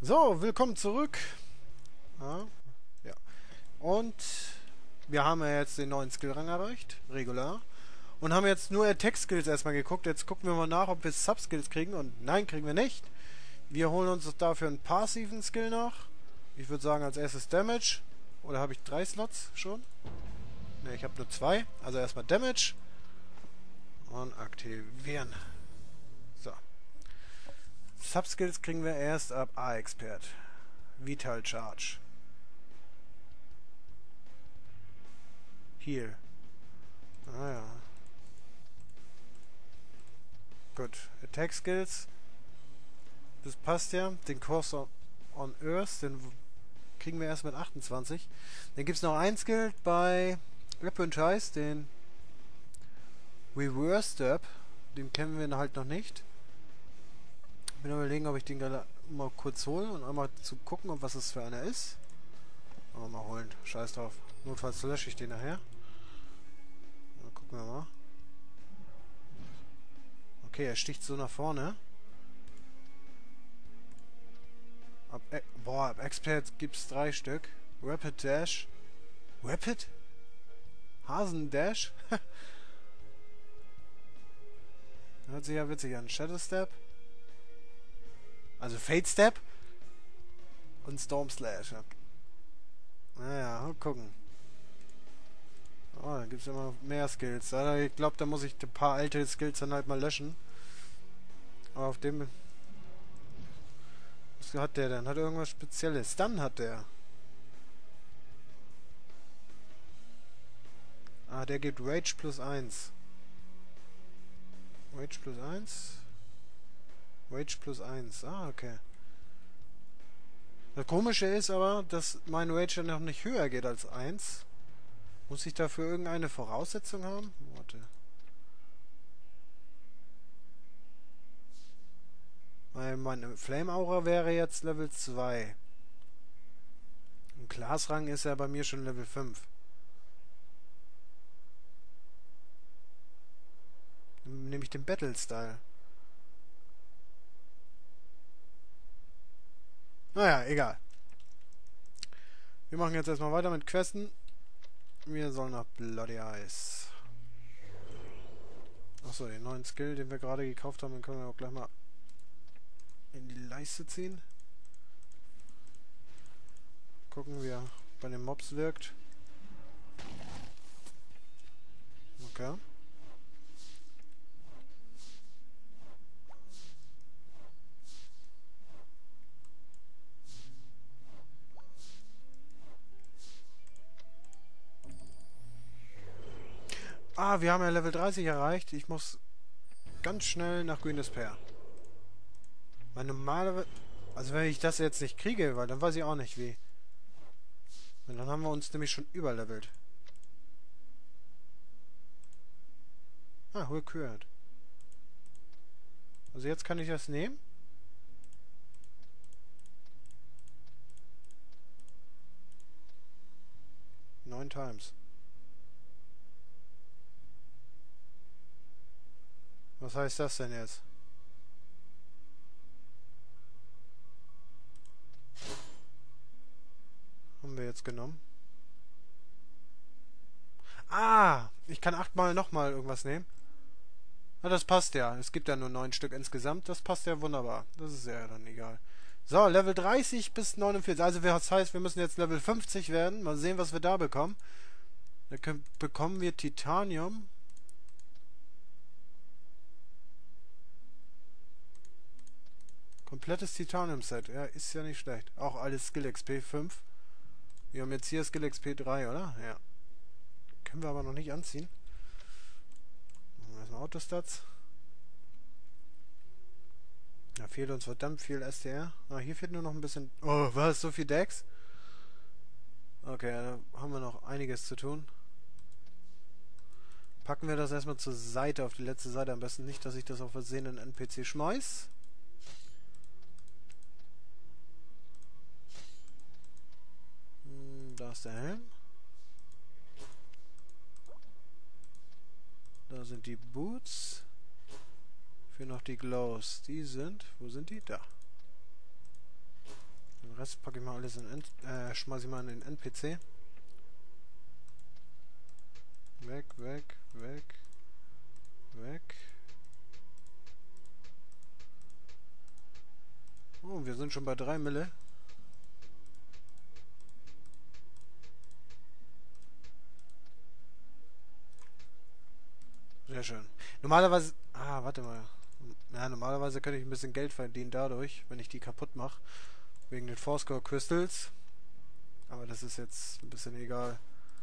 So, willkommen zurück. Ja, ja. Und wir haben ja jetzt den neuen Skillrang erreicht, regular. Und haben jetzt nur Attack-Skills erstmal geguckt. Jetzt gucken wir mal nach, ob wir Sub-Skills kriegen. Und nein, kriegen wir nicht. Wir holen uns dafür einen passiven Skill nach. Ich würde sagen, als erstes Damage. Oder habe ich 3 Slots schon? Ne, ich habe nur 2. Also erstmal Damage. Und aktivieren. So. Sub-Skills kriegen wir erst ab A-Expert. Vital Charge. Heal. Ah ja. Gut. Attack Skills. Das passt ja. Den Course on Earth, den kriegen wir erst mit 28. Dann gibt es noch ein Skill bei Apprentice, den Reverse Step. Den kennen wir halt noch nicht. Bin überlegen, ob ich den gerade mal kurz hole und einmal zu gucken, ob was das für einer ist. Aber mal holen. Scheiß drauf. Notfalls lösche ich den nachher. Dann gucken wir mal. Okay, er sticht so nach vorne. Ab Expert gibt es 3 Stück. Rapid Dash. Rapid? Hasen Dash? Hört sich ja witzig an. Shadow Step. Also Fate Step. Und Storm Slash. Okay. Naja, mal gucken. Oh, da gibt es immer mehr Skills. Ich glaube, da muss ich ein paar alte Skills dann halt mal löschen. Aber auf dem... Was hat der denn? Hat er irgendwas Spezielles? Dann hat der. Ah, der gibt Rage plus 1. Rage plus 1. Rage plus 1. Ah, okay. Das Komische ist aber, dass mein Rage noch nicht höher geht als 1. Muss ich dafür irgendeine Voraussetzung haben? Warte. Weil meine Flame Aura wäre jetzt Level 2. Und Glasrang ist ja bei mir schon Level 5. Dann nehme ich den Battle Style. Naja, egal. Wir machen jetzt erstmal weiter mit Questen. Wir sollen nach Bloody Eyes. Achso, den neuen Skill, den wir gerade gekauft haben, den können wir auch gleich mal in die Leiste ziehen. Gucken, wie er bei den Mobs wirkt. Okay. Ah, wir haben ja Level 30 erreicht. Ich muss ganz schnell nach Green Despair. Mein normale... Also wenn ich das jetzt nicht kriege, weil dann weiß ich auch nicht wie. Und dann haben wir uns nämlich schon überlevelt. Ah, Hull Cured. Also jetzt kann ich das nehmen. Neun Times. Was heißt das denn jetzt? Haben wir jetzt genommen. Ah! Ich kann 8-mal nochmal irgendwas nehmen. Na, das passt ja. Es gibt ja nur 9 Stück insgesamt. Das passt ja wunderbar. Das ist ja dann egal. So, Level 30 bis 49. Also das heißt, wir müssen jetzt Level 50 werden. Mal sehen, was wir da bekommen. Da bekommen wir Titanium. Komplettes Titanium-Set. Ja, ist ja nicht schlecht. Auch alles Skill XP 5. Wir haben jetzt hier Skill XP 3, oder? Ja. Können wir aber noch nicht anziehen. Machen wir erstmal Autostats. Da fehlt uns verdammt viel STR. Ah, hier fehlt nur noch ein bisschen... Oh, was? So viel Dex? Okay, da haben wir noch einiges zu tun. Packen wir das erstmal zur Seite, auf die letzte Seite. Am besten nicht, dass ich das auf Versehen in NPC schmeiß. Da ist der Helm. Da sind die Boots. Für noch die Glows. Die sind... Wo sind die? Da. Rest packe ich mal alles schmeiß ich mal in den NPC. Weg, weg, weg, weg. Oh, wir sind schon bei 3 Mille. Sehr schön. Normalerweise... Ah, warte mal. Ja, normalerweise könnte ich ein bisschen Geld verdienen dadurch, wenn ich die kaputt mache. Wegen den Fourscore Crystals. Aber das ist jetzt ein bisschen egal.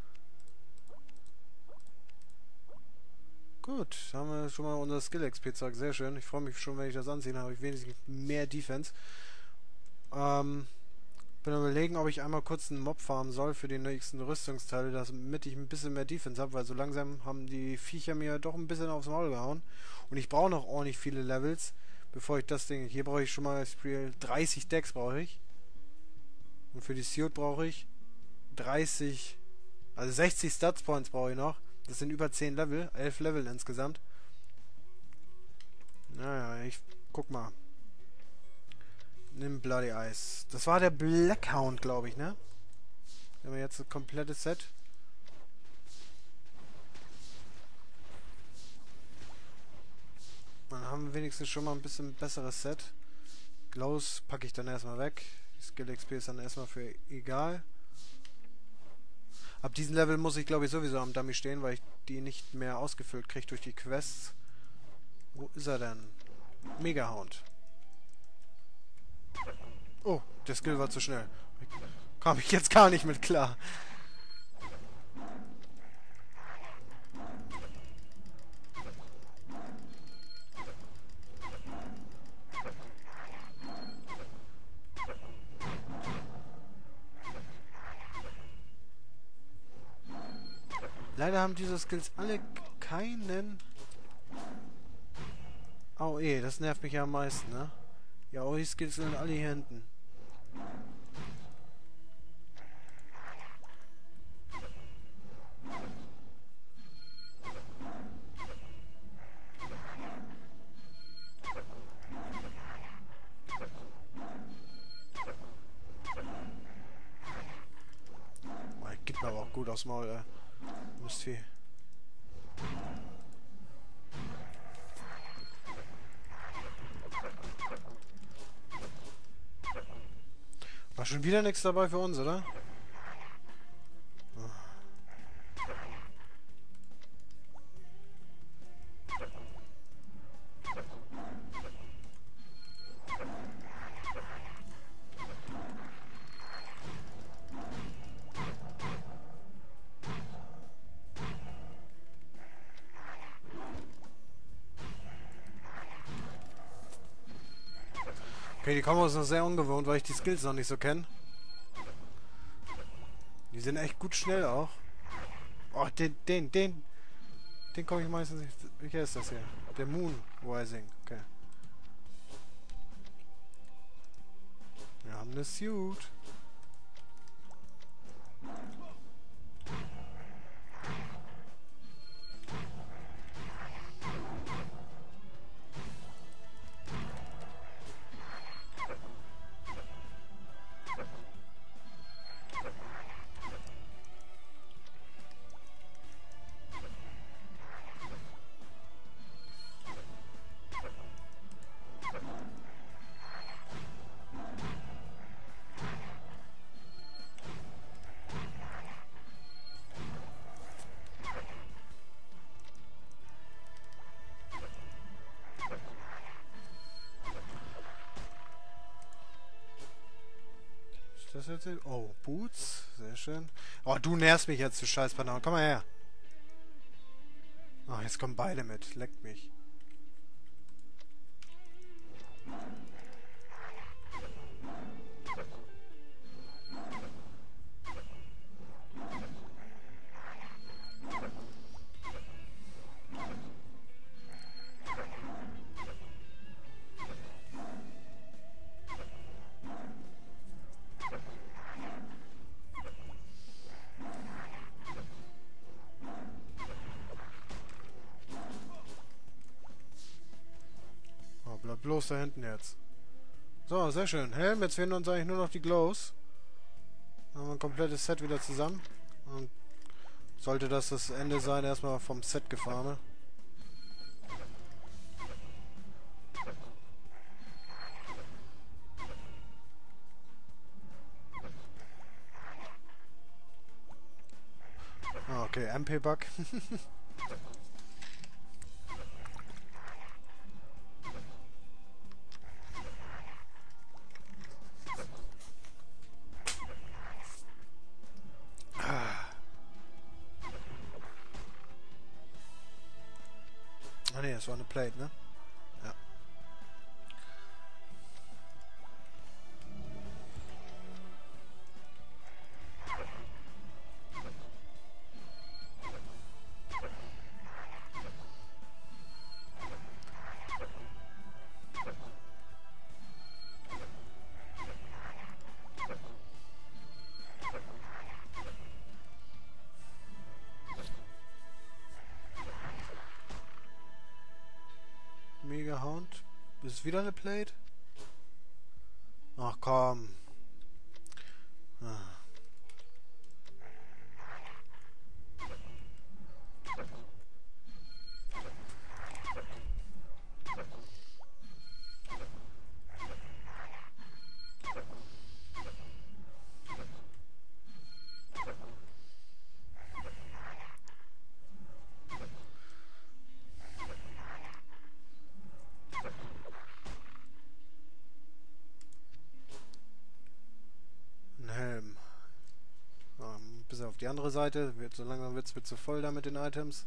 Gut, haben wir schon mal unser Skill-XP-Zeug. Sehr schön. Ich freue mich schon, wenn ich das anziehe. Dann habe ich wenigstens mehr Defense. Bin überlegen, ob ich einmal kurz einen Mob farmen soll für die nächsten Rüstungsteile, damit ich ein bisschen mehr Defense habe, weil so langsam haben die Viecher mir doch ein bisschen aufs Maul gehauen. Und ich brauche noch ordentlich viele Levels, bevor ich das Ding... Hier brauche ich schon mal 30 Decks brauche ich. Und für die Suit brauche ich 30... Also 60 Stats Points brauche ich noch. Das sind über 10 Level, 11 Level insgesamt. Naja, ich guck mal. Nimm Bloody Ice. Das war der Blackhound, glaube ich, ne? Wir haben jetzt ein komplettes Set. Dann haben wir wenigstens schon mal ein bisschen besseres Set. Glows packe ich dann erstmal weg. Skill XP ist dann erstmal für egal. Ab diesem Level muss ich, glaube ich, sowieso am Dummy stehen, weil ich die nicht mehr ausgefüllt kriege durch die Quests. Wo ist er denn? Megahound. Oh, der Skill war zu schnell. Kam ich jetzt gar nicht mit klar. Leider haben diese Skills alle keinen... Oh das nervt mich ja am meisten, ne? Ja, die Skills sind alle hier hinten. Oh, gibt mir aber auch gut aufs Maul, Mistvieh. War schon wieder nichts dabei für uns, oder? Okay, die Kombo ist noch sehr ungewohnt, weil ich die Skills noch nicht so kenne. Die sind echt gut schnell auch. Oh, den komme ich meistens nicht... Welcher ist das hier? Der Moon Rising. Okay. Wir haben eine Suit. Das jetzt? Oh, Boots. Sehr schön. Oh, du nervst mich jetzt, du scheiß Banane. Komm mal her. Oh, jetzt kommen beide mit. Leckt mich. Bleib bloß da hinten jetzt. So, sehr schön. Helm, jetzt fehlen uns eigentlich nur noch die Glows. Dann haben wir ein komplettes Set wieder zusammen. Und sollte das Ende sein, erstmal vom Set gefahren. Ah, okay, MP-Bug. Ah ne, das war eine Plate, ne? Ja. Mega Hound. Ist es wieder eine Plate? Ach komm. Ah. Ein Helm. Bis auf die andere Seite. So langsam wird es zu voll da mit den Items.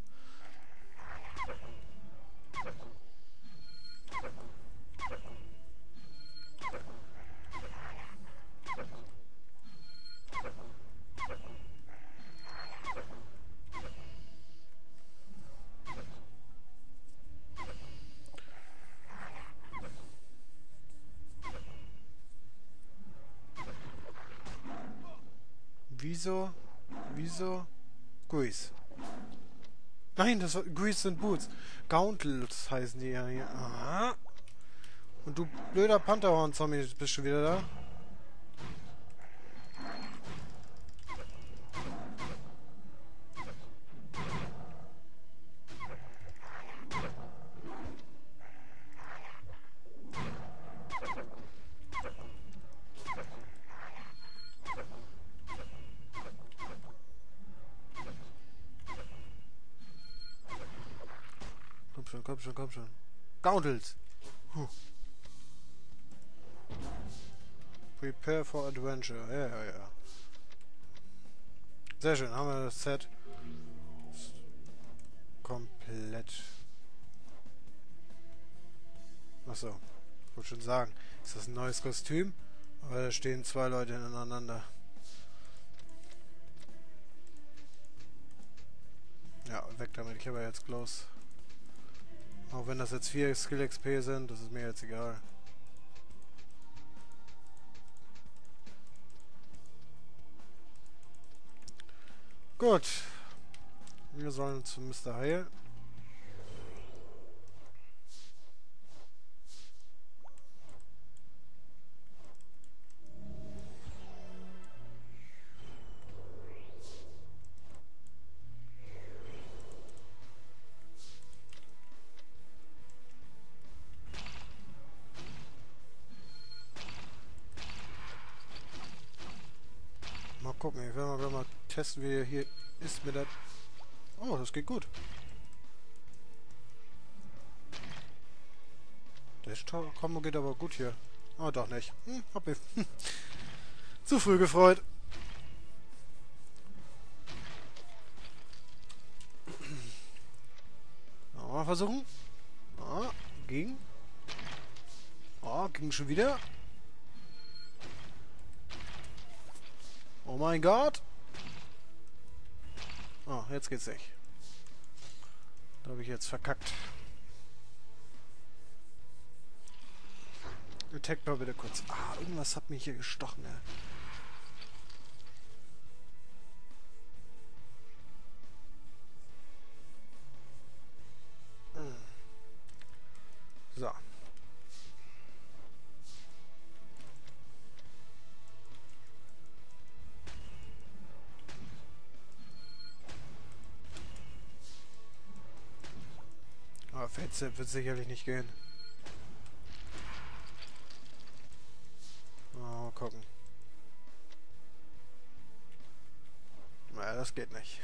Wieso? Wieso? Guis. Nein, das war Guis sind Boots. Gauntlets heißen die ja hier. Aha. Und du blöder Pantherhorn-Zombie, bist schon wieder da? Komm schon, komm schon, komm schon. Gauntlet! Huh. Prepare for Adventure. Ja, ja, ja. Sehr schön, haben wir das Set komplett. Achso, ich wollte schon sagen, ist das ein neues Kostüm? Aber da stehen zwei Leute ineinander. Ja, weg damit, ich habe ja jetzt Glows. Auch wenn das jetzt 4 Skill XP sind, das ist mir jetzt egal. Gut. Wir sollen zu Mr. Heil. Mal gucken, ich werde mal testen, wie er hier ist mit der... Oh, das geht gut. Der Kombo geht aber gut hier. Oh, doch nicht. Hab mich zu früh gefreut. Mal versuchen. Ah, ging. Oh, ging schon wieder. Oh mein Gott. Oh, jetzt geht's nicht. Da habe ich jetzt verkackt. Attack mal bitte kurz. Ah, irgendwas hat mich hier gestochen, ey. So. Fate wird sicherlich nicht gehen. Mal gucken. Naja, das geht nicht.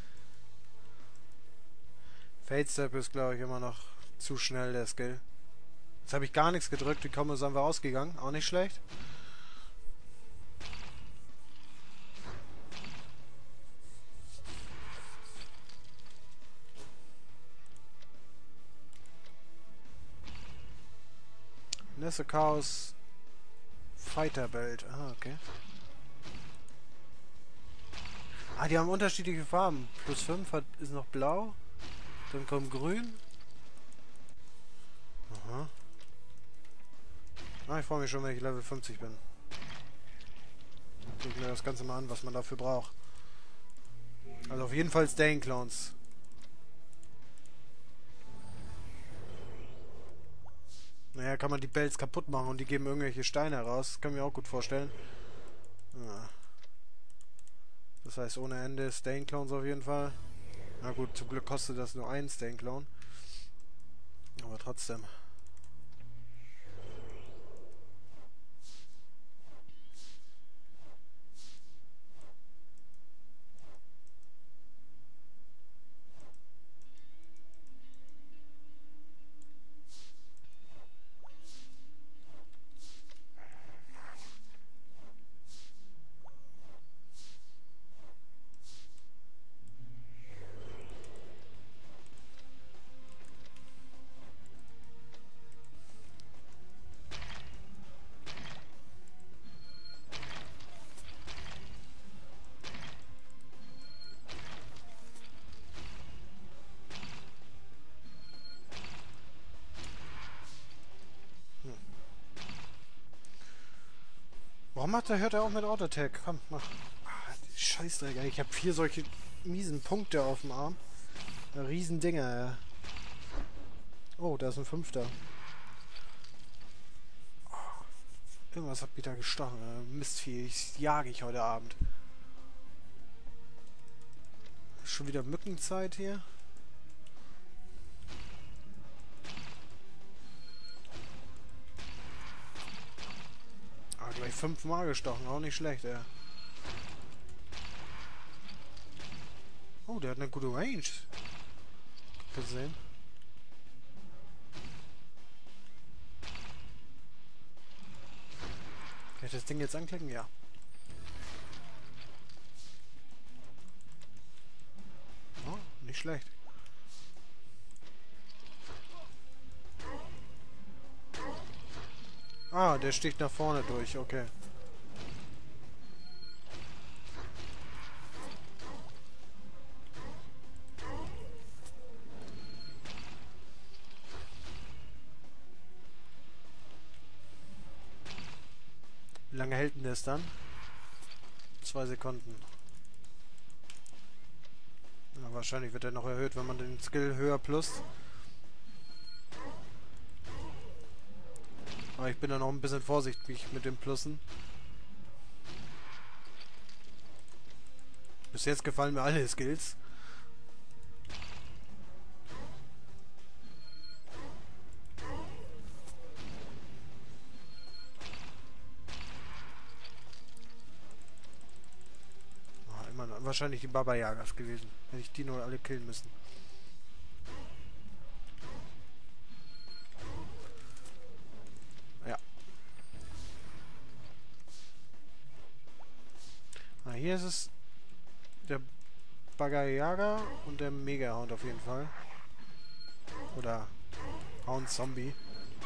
Fate Step ist, glaube ich, immer noch zu schnell, der Skill. Jetzt habe ich gar nichts gedrückt, die Kombo sind wir ausgegangen. Auch nicht schlecht. Nesse Chaos Fighter Belt. Ah, okay. Ah, die haben unterschiedliche Farben. Plus 5 ist noch blau. Dann kommt grün. Aha. Ah, ich freue mich schon, wenn ich Level 50 bin. Guck mir das Ganze mal an, was man dafür braucht. Also auf jeden Fall Staying Clones. Naja, kann man die Bells kaputt machen und die geben irgendwelche Steine raus. Das kann ich mir auch gut vorstellen. Ja. Das heißt ohne Ende Staying Clones auf jeden Fall. Na gut, zum Glück kostet das nur einen Staying Clone. Aber trotzdem. Hört er auch mit Auto-Attack? Komm, mach. Ah, Scheißdreck, ich habe 4 solche miesen Punkte auf dem Arm. Riesendinger, ja. Oh, da ist ein 5. Oh, irgendwas hat mich da gestochen. Mistvieh, jage ich heute Abend. Schon wieder Mückenzeit hier. Gleich 5-mal gestochen, auch nicht schlecht, ey. Oh, der hat eine gute Range. Gesehen. Kann ich das Ding jetzt anklicken? Ja. Oh, nicht schlecht. Ah, der sticht nach vorne durch, okay. Wie lange hält denn das dann? 2 Sekunden. Ja, wahrscheinlich wird er noch erhöht, wenn man den Skill höher plus. Aber ich bin da noch ein bisschen vorsichtig mit den Plussen. Bis jetzt gefallen mir alle Skills. Oh, immer noch, wahrscheinlich die Baba Yagas gewesen. Hätte ich die nur alle killen müssen. Ja. Ah, hier ist es der Bagayaga und der Mega-Hound auf jeden Fall. Oder Hound Zombie.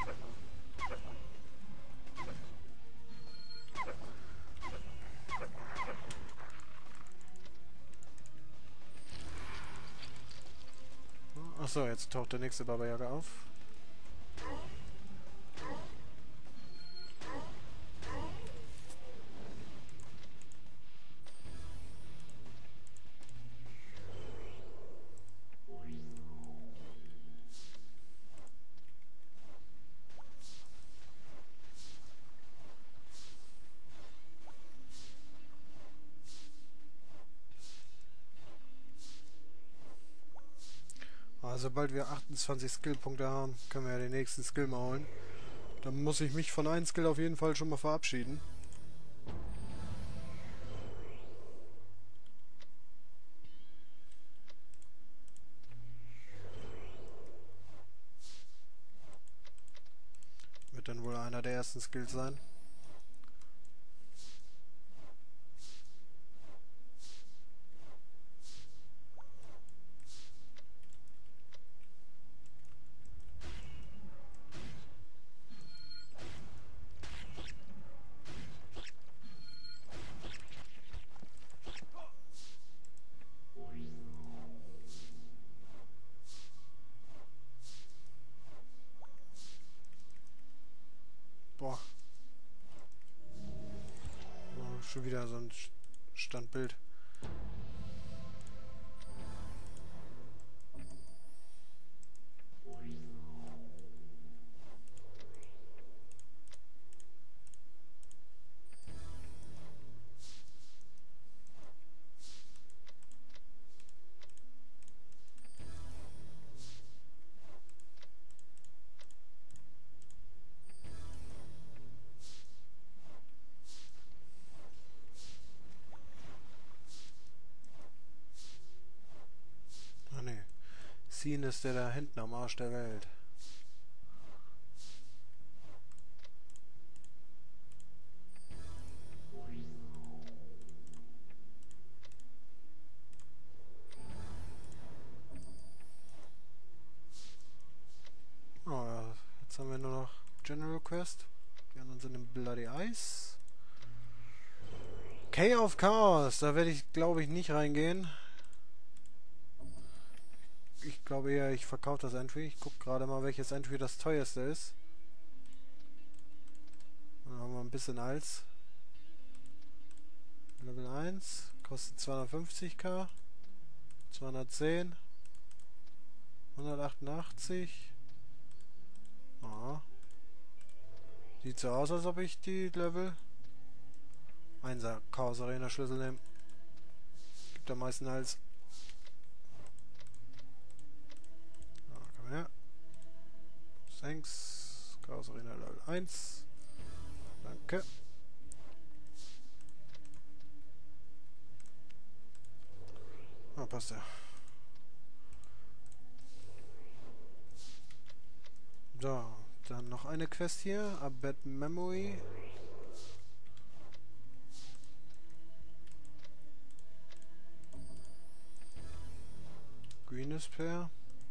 Achso, jetzt taucht der nächste Baba Yaga auf. sobald wir 28 Skillpunkte haben, können wir ja den nächsten Skill mal holen. Dann muss ich mich von einem Skill auf jeden Fall schon mal verabschieden. Wird dann wohl einer der ersten Skills sein. Boah. Oh, schon wieder so ein Standbild. Ah ne. Scene ist der da hinten am Arsch der Welt. Oh ja, jetzt haben wir nur noch General Quest. Die anderen sind im Bloody Ice. Cave of Chaos, da werde ich, glaube ich, nicht reingehen. Ich glaube eher, ich verkaufe das Entry. Ich gucke gerade mal, welches Entry das teuerste ist. Dann haben wir ein bisschen als. Level 1 kostet 250k. 210. 188. Ah. Sieht so aus, als ob ich die Level 1er Chaos Arena Schlüssel nehme. Gibt am meisten als. Ah, komm her. Thanks. Chaos Arena Level 1. Danke. Ah, passt ja. So, dann noch eine Quest hier. A Bad Memory. Green is Pair.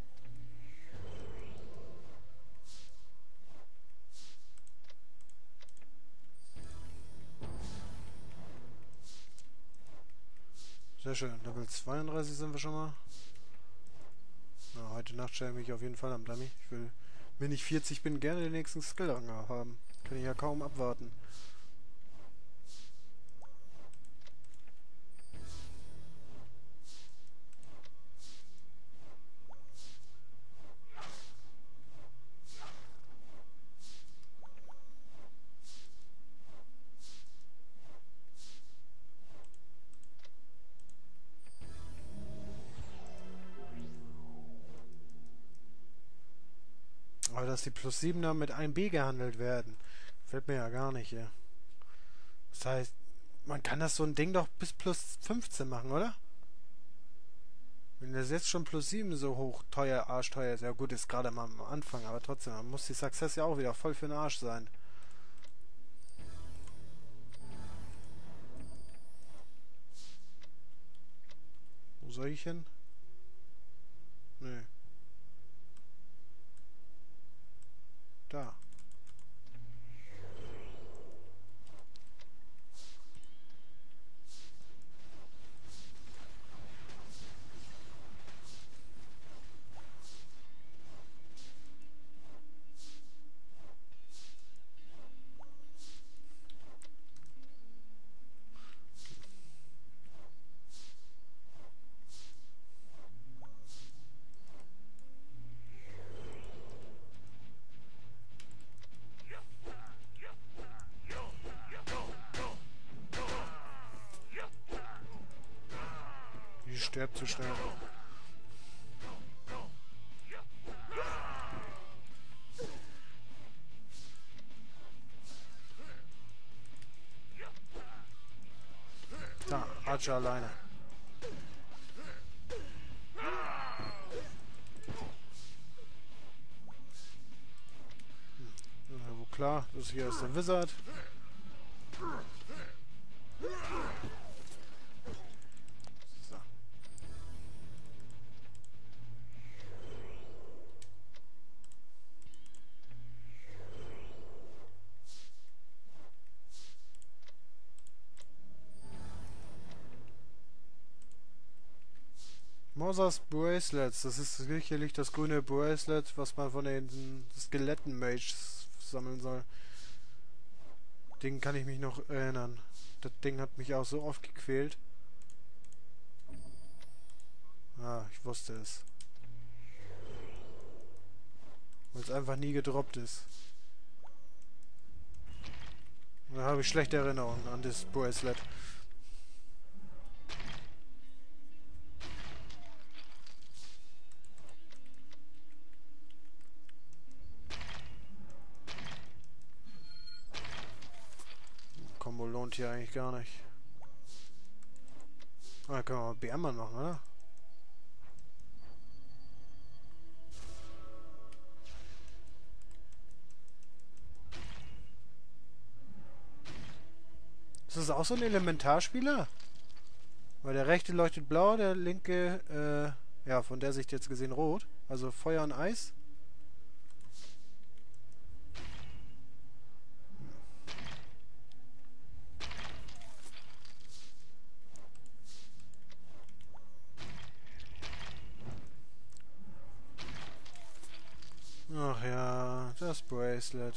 Sehr schön. Level 32 sind wir schon mal. Na, heute Nacht stelle ich mich auf jeden Fall am Dummy. Ich will, wenn ich 40 bin, gerne den nächsten Skill-Rang haben. Kann ich ja kaum abwarten. Aber dass die plus 7er mit 1B gehandelt werden, fällt mir ja gar nicht, ja. Das heißt, man kann das so ein Ding doch bis plus 15 machen, oder? Wenn das jetzt schon plus 7 so hoch teuer, arschteuer ist, ja gut, ist gerade mal am Anfang, aber trotzdem, dann muss die Success ja auch wieder voll für den Arsch sein. Wo soll ich hin? Nö. Da. Die stirbt zu schnell. Archer alleine. Ja, wohl klar, das hier ist der Wizard. So. Mosas Bracelets, das ist sicherlich das grüne Bracelet, was man von den Skeletten-Mages sammeln soll. Den kann ich mich noch erinnern. Das Ding hat mich auch so oft gequält. Ah, ich wusste es. Weil es einfach nie gedroppt ist. Da habe ich schlechte Erinnerungen an das Bracelet. Combo lohnt hier eigentlich gar nicht. Ah, können wir mal Bärmann machen, oder? Ist das auch so ein Elementarspieler? Weil der rechte leuchtet blau, der linke, ja, von der Sicht jetzt gesehen rot. Also Feuer und Eis. Ach ja, das Bracelet.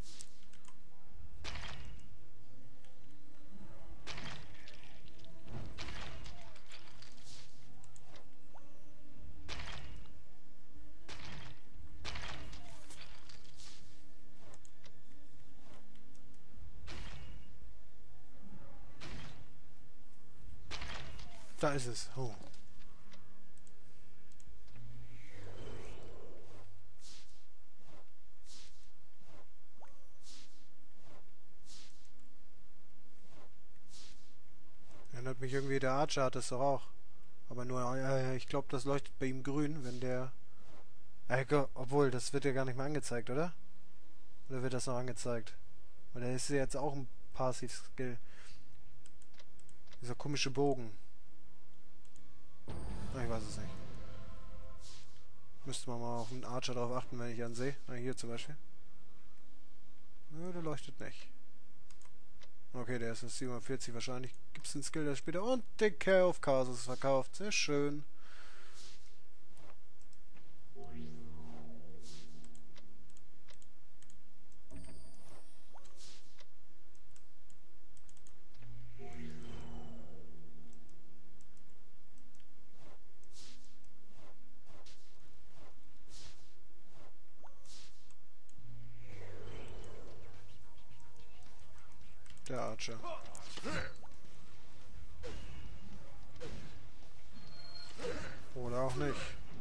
Da ist es. Oh. Erinnert mich irgendwie, der Archer hat das doch auch. Aber nur, ich glaube, das leuchtet bei ihm grün, wenn der... obwohl, das wird ja gar nicht mehr angezeigt, oder? Oder wird das noch angezeigt? Weil der ist ja jetzt auch ein Passiv-Skill. Dieser komische Bogen. Ich weiß es nicht. Müsste man mal auf den Archer drauf achten, wenn ich ihn sehe. Hier zum Beispiel. Nö, der leuchtet nicht. Okay, der ist ein 47 wahrscheinlich. Gibt es einen Skill, der später... Und den Care of Chaos ist verkauft. Sehr schön. Der Archer. Oder auch nicht.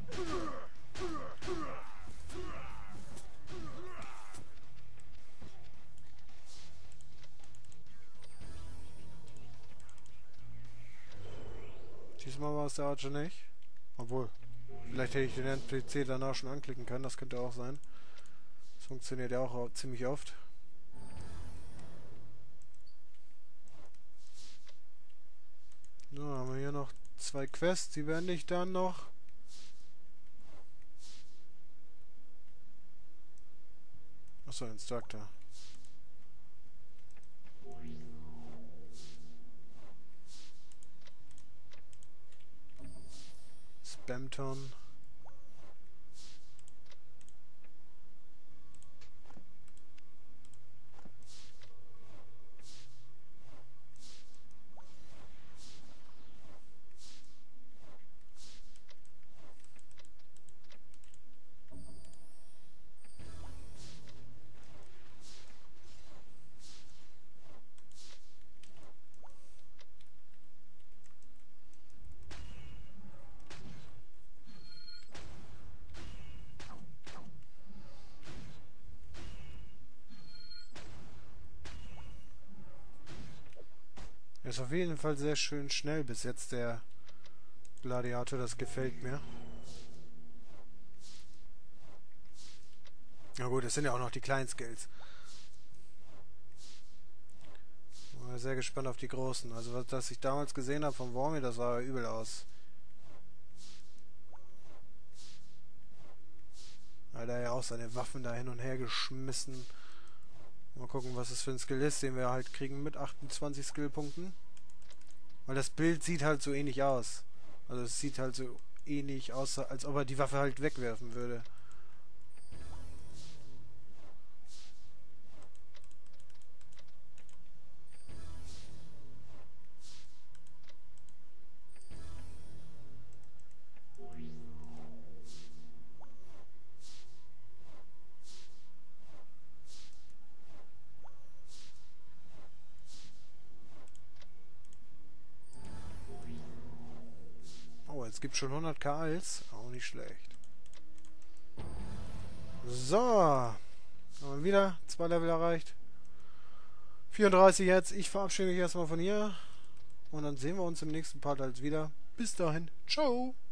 Diesmal war es der Archer nicht. Obwohl, vielleicht hätte ich den NPC danach schon anklicken können. Das könnte auch sein. Das funktioniert ja auch ziemlich oft. So, haben wir hier noch 2 Quests. Die werde ich dann noch... Achso, Instructor. Spamton. Er ist auf jeden Fall sehr schön schnell bis jetzt, der Gladiator. Das gefällt mir. Na gut, es sind ja auch noch die kleinen Skills. Ich bin sehr gespannt auf die großen. Also was ich damals gesehen habe von Wormy, das sah ja übel aus. Hat er ja auch seine Waffen da hin und her geschmissen. Mal gucken, was es für ein Skill ist, den wir halt kriegen mit 28 Skillpunkten. Weil das Bild sieht halt so ähnlich aus. Also es sieht halt so ähnlich aus, als ob er die Waffe halt wegwerfen würde. Oh, jetzt gibt es schon 100 Kals. Auch nicht schlecht. So. Haben wir wieder 2 Level erreicht. 34 jetzt. Ich verabschiede mich erstmal von hier. Und dann sehen wir uns im nächsten Part halt wieder. Bis dahin. Ciao.